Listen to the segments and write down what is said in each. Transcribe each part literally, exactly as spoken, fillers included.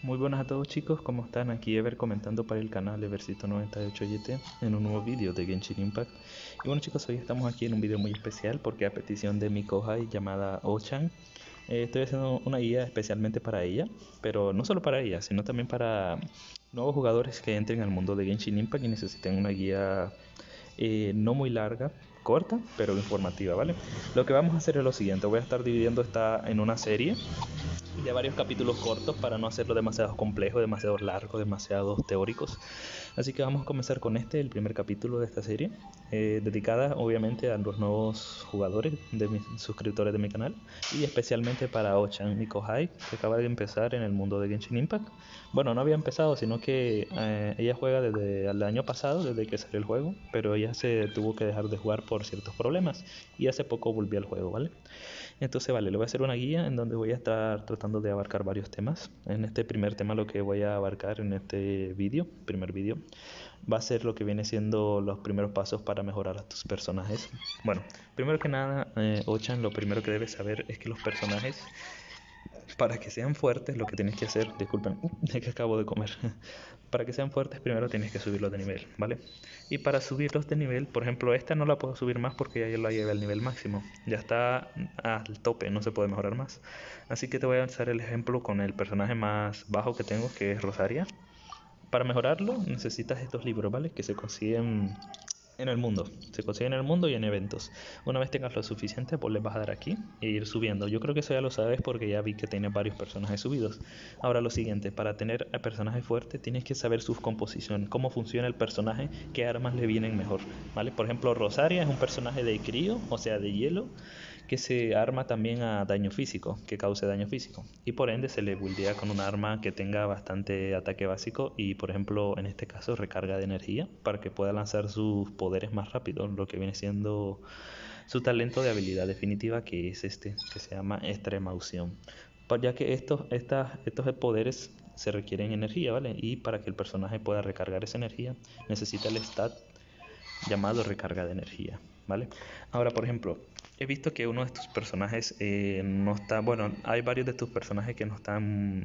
Muy buenas a todos chicos, ¿cómo están? Aquí Ever comentando para el canal Evercito noventa y ocho Y T en un nuevo vídeo de Genshin Impact. Y bueno chicos, hoy estamos aquí en un vídeo muy especial porque a petición de mi kohai llamada Ochan, eh, estoy haciendo una guía especialmente para ella, pero no solo para ella, sino también para nuevos jugadores que entren al mundo de Genshin Impact y necesiten una guía eh, no muy larga, corta, pero informativa, ¿vale? Lo que vamos a hacer es lo siguiente, voy a estar dividiendo esta en una serie de varios capítulos cortos para no hacerlo demasiado complejo, demasiado largo, demasiado teóricos. Así que vamos a comenzar con este, el primer capítulo de esta serie, eh, dedicada obviamente a los nuevos jugadores, de mis suscriptores de mi canal, y especialmente para Ochan, mi kohai, que acaba de empezar en el mundo de Genshin Impact. Bueno, no había empezado, sino que eh, ella juega desde el año pasado, desde que salió el juego, pero ella se tuvo que dejar de jugar por ciertos problemas y hace poco volvió al juego, ¿vale? Entonces, vale, le voy a hacer una guía en donde voy a estar tratando de abarcar varios temas. En este primer tema lo que voy a abarcar en este vídeo, primer vídeo, va a ser lo que viene siendo los primeros pasos para mejorar a tus personajes. Bueno, primero que nada, eh, Ochan, lo primero que debes saber es que los personajes, para que sean fuertes, lo que tienes que hacer, disculpen, es que acabo de comer. Para que sean fuertes, primero tienes que subirlos de nivel, ¿vale? Y para subirlos de nivel, por ejemplo, esta no la puedo subir más porque ya la llevé al nivel máximo. Ya está al tope, no se puede mejorar más. Así que te voy a hacer el ejemplo con el personaje más bajo que tengo, que es Rosaria. Para mejorarlo necesitas estos libros, ¿vale? Que se consiguen en el mundo, se consiguen en el mundo y en eventos. Una vez tengas lo suficiente, pues les vas a dar aquí e ir subiendo. Yo creo que eso ya lo sabes porque ya vi que tienes varios personajes subidos. Ahora lo siguiente, para tener a personaje fuerte tienes que saber sus composiciones, cómo funciona el personaje, qué armas le vienen mejor, ¿vale? Por ejemplo, Rosaria es un personaje de crío, o sea, de hielo, que se arma también a daño físico, que cause daño físico, y por ende se le buildea con un arma que tenga bastante ataque básico y, por ejemplo, en este caso recarga de energía para que pueda lanzar sus poderes más rápido, lo que viene siendo su talento de habilidad definitiva, que es este, que se llama extrema unción, ya que estos, estas, estos poderes se requieren energía, ¿vale? Y para que el personaje pueda recargar esa energía necesita el stat llamado recarga de energía, ¿vale? Ahora, por ejemplo, he visto que uno de tus personajes eh, no está, bueno, hay varios de tus personajes que no están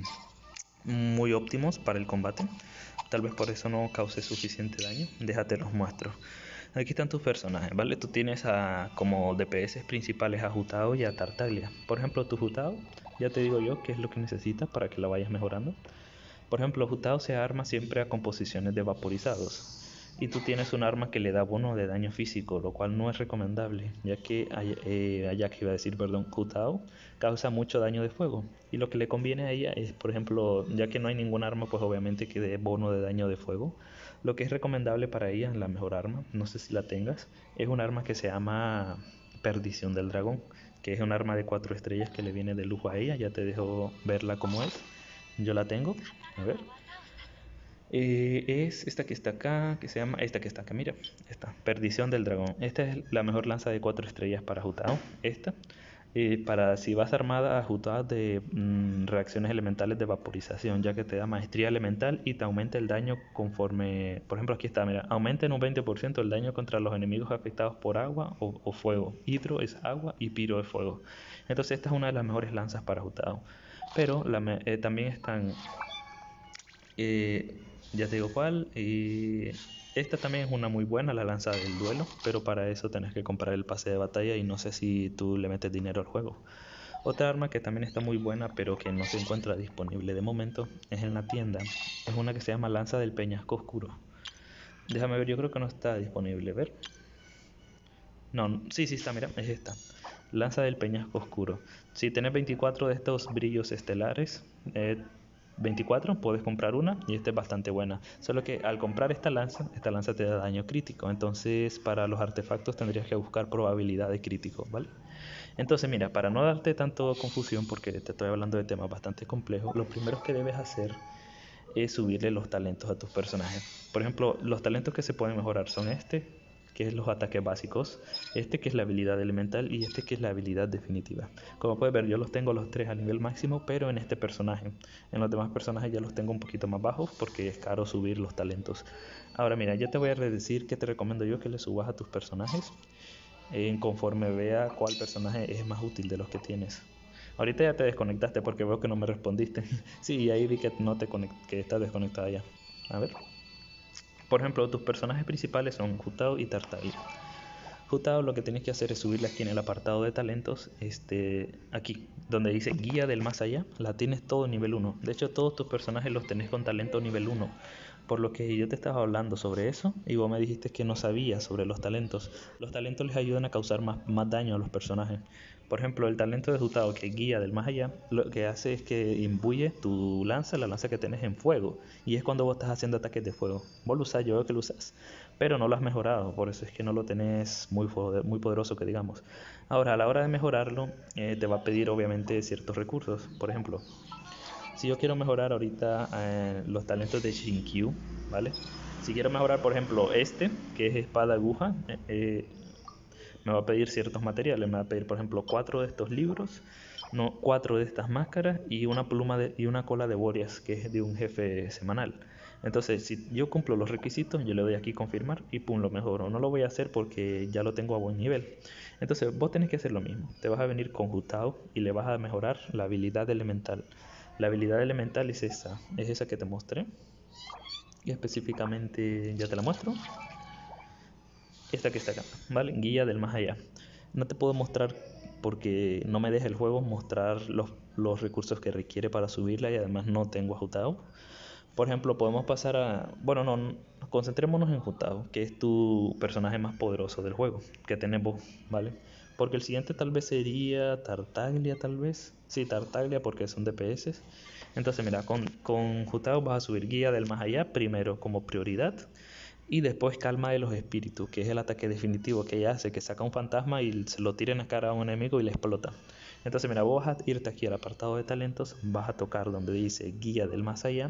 muy óptimos para el combate. Tal vez por eso no cause suficiente daño. Déjate los muestro. Aquí están tus personajes, ¿vale? Tú tienes a, como D P S principales a Jutao y a Tartaglia. Por ejemplo, tu Jutao, ya te digo yo qué es lo que necesitas para que la vayas mejorando. Por ejemplo, Jutao se arma siempre a composiciones de vaporizados. Y tú tienes un arma que le da bono de daño físico, lo cual no es recomendable, ya que eh, Ayaka iba a decir, perdón, Jutao causa mucho daño de fuego. Y lo que le conviene a ella es, por ejemplo, ya que no hay ningún arma, pues obviamente que dé bono de daño de fuego. Lo que es recomendable para ella, la mejor arma, no sé si la tengas, es un arma que se llama Perdición del Dragón, que es un arma de cuatro estrellas que le viene de lujo a ella. Ya te dejo verla como es. Yo la tengo, a ver. Eh, es esta que está acá, que se llama, esta que está acá, mira, esta, Perdición del Dragón. Esta es la mejor lanza de cuatro estrellas para Jutao, esta. Eh, para si vas armada a Jutao de mm, reacciones elementales de vaporización, ya que te da maestría elemental y te aumenta el daño conforme, por ejemplo aquí está, mira, aumenta en un veinte por ciento el daño contra los enemigos afectados por agua o, o fuego. Hidro es agua y piro es fuego. Entonces esta es una de las mejores lanzas para Jutao. Pero la, eh, también están... Eh, ya te digo cuál. Y esta también es una muy buena, la lanza del duelo, pero para eso tenés que comprar el pase de batalla y no sé si tú le metes dinero al juego. Otra arma que también está muy buena, pero que no se encuentra disponible de momento, es en la tienda. Es una que se llama Lanza del Peñasco Oscuro. Déjame ver, yo creo que no está disponible. Ver. No, sí, sí está, mira, es esta. Lanza del Peñasco Oscuro. Si tenés veinticuatro de estos brillos estelares, eh, veinticuatro, puedes comprar una y esta es bastante buena. Solo que al comprar esta lanza, esta lanza te da daño crítico. Entonces, para los artefactos tendrías que buscar probabilidad de crítico, ¿vale? Entonces, mira, para no darte tanto confusión, porque te estoy hablando de temas bastante complejos, lo primero que debes hacer es subirle los talentos a tus personajes. Por ejemplo, los talentos que se pueden mejorar son este, que es los ataques básicos, este que es la habilidad elemental y este que es la habilidad definitiva. Como puedes ver, yo los tengo los tres a nivel máximo, pero en este personaje. En los demás personajes ya los tengo un poquito más bajos porque es caro subir los talentos. Ahora mira, ya te voy a decir que te recomiendo yo que le subas a tus personajes en conforme vea cuál personaje es más útil de los que tienes. Ahorita ya te desconectaste porque veo que no me respondiste. Sí, ahí vi que no te conect que estás desconectada ya. A ver. Por ejemplo, tus personajes principales son Jutao y Tartaglia. Jutao lo que tienes que hacer es subirla aquí en el apartado de talentos, este, aquí, donde dice guía del más allá, la tienes todo nivel uno. De hecho, todos tus personajes los tenés con talento nivel uno. Por lo que yo te estaba hablando sobre eso y vos me dijiste que no sabías sobre los talentos. Los talentos les ayudan a causar más, más daño a los personajes. Por ejemplo, el talento de Jutao, que guía del más allá, lo que hace es que imbuye tu lanza, la lanza que tenés en fuego. Y es cuando vos estás haciendo ataques de fuego. Vos lo usás, yo veo que lo usás, pero no lo has mejorado. Por eso es que no lo tenés muy, muy poderoso, que digamos. Ahora, a la hora de mejorarlo, eh, te va a pedir obviamente ciertos recursos. Por ejemplo, si yo quiero mejorar ahorita eh, los talentos de Shinkyu, ¿vale? Si quiero mejorar, por ejemplo, este, que es espada aguja, eh, eh, me va a pedir ciertos materiales. Me va a pedir, por ejemplo, cuatro de estos libros, no, cuatro de estas máscaras y una pluma de, y una cola de Boreas, que es de un jefe semanal. Entonces, si yo cumplo los requisitos, yo le doy aquí confirmar y pum, lo mejoro. No lo voy a hacer porque ya lo tengo a buen nivel. Entonces, vos tenés que hacer lo mismo. Te vas a venir con Jutao y le vas a mejorar la habilidad elemental. La habilidad elemental es esa, es esa que te mostré. Y específicamente, ya te la muestro. Esta que está acá, ¿vale? Guía del más allá. No te puedo mostrar porque no me deja el juego mostrar los, los recursos que requiere para subirla y además no tengo a Jutao. Por ejemplo, podemos pasar a... Bueno, no, concentrémonos en Jutao, que es tu personaje más poderoso del juego, que tenés vos, ¿vale? Porque el siguiente tal vez sería Tartaglia, tal vez. Sí, Tartaglia, porque son D P S. Entonces, mira, con, con Jutao vas a subir Guía del Más Allá primero como prioridad. Y después Calma de los Espíritus, que es el ataque definitivo que ella hace, que saca un fantasma y se lo tira en la cara a un enemigo y le explota. Entonces, mira, vos vas a irte aquí al apartado de talentos, vas a tocar donde dice Guía del Más Allá.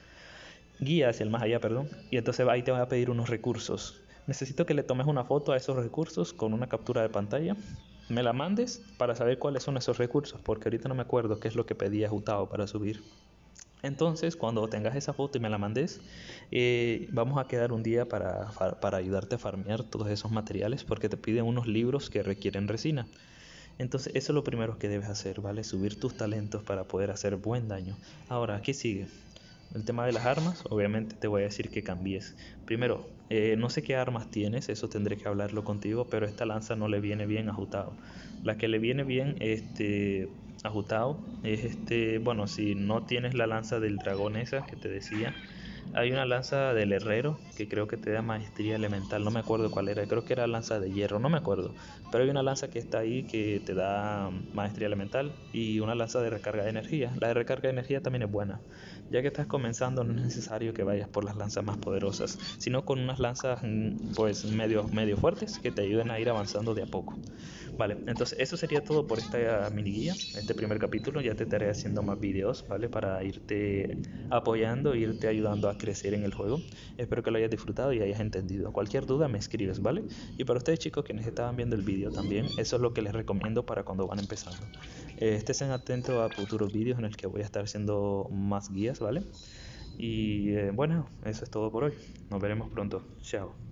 Guía hacia el más allá, perdón. Y entonces ahí te va a pedir unos recursos. Necesito que le tomes una foto a esos recursos con una captura de pantalla. Me la mandes para saber cuáles son esos recursos, porque ahorita no me acuerdo qué es lo que pedía Jutao para subir. Entonces, cuando tengas esa foto y me la mandes, eh, vamos a quedar un día para, para ayudarte a farmear todos esos materiales, porque te piden unos libros que requieren resina. Entonces, eso es lo primero que debes hacer, ¿vale? Subir tus talentos para poder hacer buen daño. Ahora, ¿qué sigue? El tema de las armas, obviamente te voy a decir que cambies. Primero, eh, no sé qué armas tienes, eso tendré que hablarlo contigo, pero esta lanza no le viene bien a Jutao. La que le viene bien este, a Jutao es este, bueno, si no tienes la lanza del dragón esa que te decía, hay una lanza del herrero que creo que te da maestría elemental, no me acuerdo cuál era, creo que era lanza de hierro, no me acuerdo. Pero hay una lanza que está ahí que te da maestría elemental y una lanza de recarga de energía. La de recarga de energía también es buena. Ya que estás comenzando no es necesario que vayas por las lanzas más poderosas, sino con unas lanzas pues medio, medio fuertes que te ayuden a ir avanzando de a poco. Vale, entonces eso sería todo por esta mini guía, este primer capítulo. Ya te estaré haciendo más videos, ¿vale? Para irte apoyando, irte ayudando a crecer en el juego. Espero que lo hayas disfrutado y hayas entendido. Cualquier duda me escribes, ¿vale? Y para ustedes chicos quienes estaban viendo el vídeo también, eso es lo que les recomiendo para cuando van empezando. Eh, estén atentos a futuros vídeos en el que voy a estar haciendo más guías, ¿vale? Y eh, bueno, eso es todo por hoy. Nos veremos pronto. Chao.